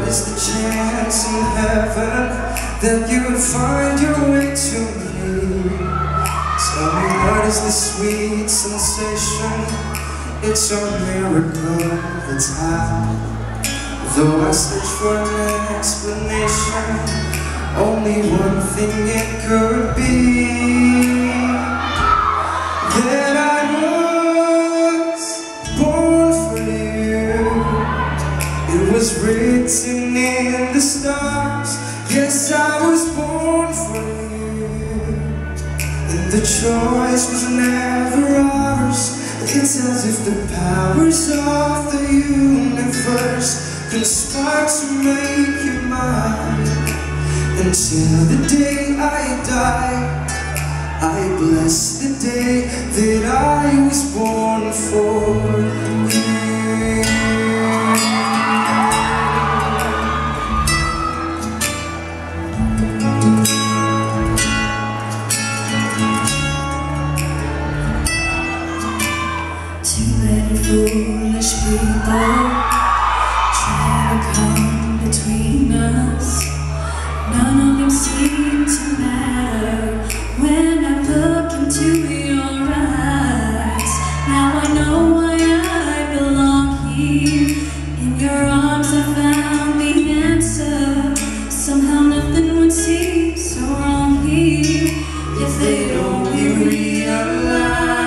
is the chance in heaven that you would find your way to me? Tell me, what is the sweet sensation? It's a miracle that's happened. Though I search for an explanation, only one thing it could be: that I was born for you. It was written in the stars. Yes, I was born for you, and the choice was never ours. It's as if the powers of the universe conspire to make you mine. Until the day I die, I bless the day that I was born for you. Too many foolish people try to come between us. None of them seem to matter when I look into your eyes. Now I know why I belong here. In your arms I found the answer. Somehow nothing would seem so wrong here if they'd only realize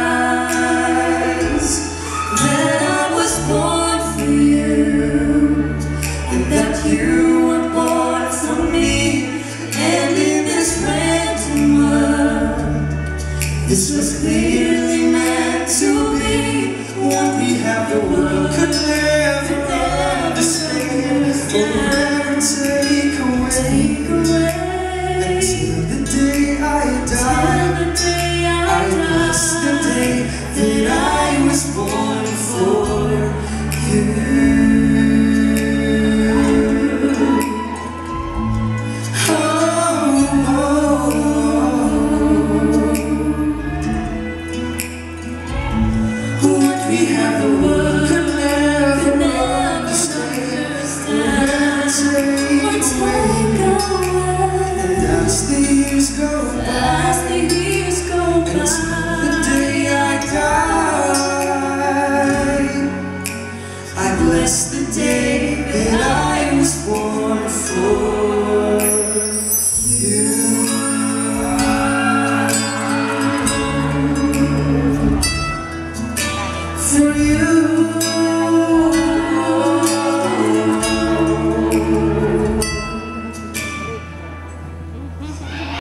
that I was born for you, and that you were born for me. And in this random world, this was clearly meant to be. What we have, the world could never understand, or never take away. Until the day I die, I bless the day that I was born for you. What we have, the world could never understand, or take away. And as the years go by, until the day I die, I bless the day that I was born for.